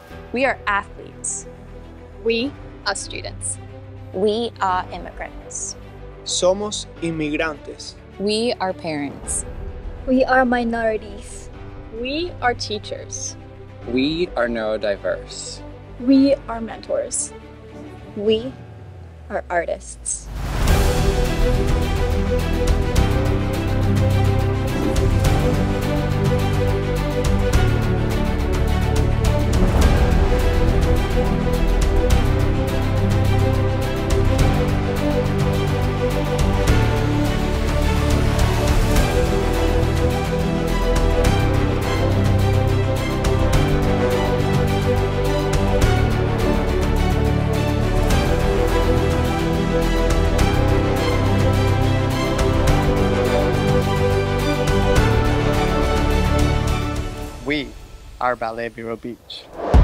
We are athletes. We are students. We are immigrants. Somos inmigrantes. We are parents. We are minorities. We are teachers. We are neurodiverse. We are mentors. We are artists. We are Ballet Vero Beach.